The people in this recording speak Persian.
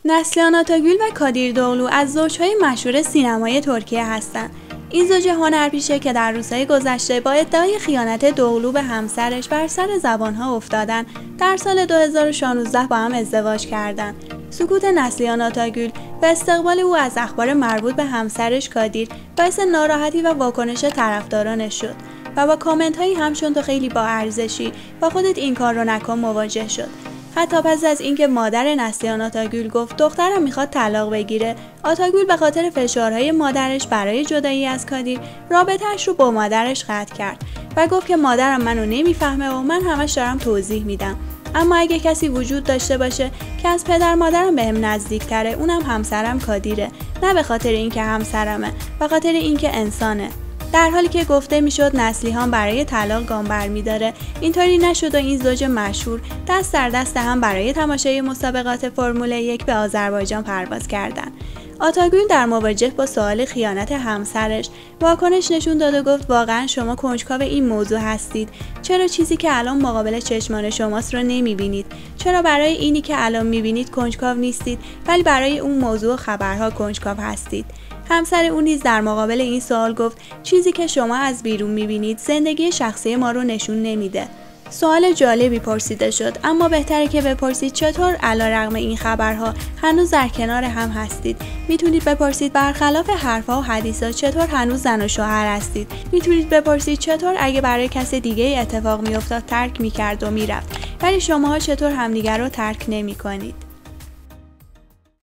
نسلیان آتاگül و کادیر دوغلو از زوجهای مشهور سینمای ترکیه هستند. این زوج هنرپیشه که در روزهای گذشته با ادعای خیانت دوغلو به همسرش بر سر زبانها افتادن، در سال 2016 با هم ازدواج کردند. سکوت نسلیان آتاگül و استقبال او از اخبار مربوط به همسرش کادیر باعث ناراحتی و واکنش طرفدارانش شد و با کامنت هایی همچون تو خیلی با ارزشی و خودت این کار رو نکن مواجه شد. حتی پس از اینکه مادر نسلیان آتاگül گفت دخترم میخواد طلاق بگیره، آتاگül به خاطر فشارهای مادرش برای جدایی از کادیر رابطه‌اش رو با مادرش قطع کرد و گفت که مادرم منو نمیفهمه و من همش دارم توضیح میدم. اما اگه کسی وجود داشته باشه که از پدر مادرم بهم نزدیک‌تره، اونم همسرم کادیره، نه به خاطر اینکه همسرمه، به خاطر اینکه انسانه. در حالی که گفته میشد نسلیهان برای طلاق گام برمی‌داره، اینطوری نشد و این زوج مشهور دست در دست هم برای تماشای مسابقات فرمول 1 به آذربایجان پرواز کردند. آتاگül در مواجهه با سوال خیانت همسرش واکنش نشون داد و گفت واقعا شما کنجکاو این موضوع هستید؟ چرا چیزی که الان مقابل چشمان شماست رو نمیبینید؟ چرا برای اینی که الان میبینید کنجکاو نیستید ولی برای اون موضوع خبرها کنجکاو هستید؟ همسر او نیز در مقابل این سوال گفت چیزی که شما از بیرون میبینید زندگی شخصی ما رو نشون نمیده. سوال جالبی پرسیده شد، اما بهتره که بپرسید چطور علیرغم این خبرها هنوز در کنار هم هستید. میتونید بپرسید برخلاف حرفها و حدیثا چطور هنوز زن و شوهر هستید. میتونید بپرسید چطور اگه برای کس دیگه اتفاق میافتاد ترک میکرد و میرفت، ولی شماها چطور همدیگر رو ترک نمیکنید.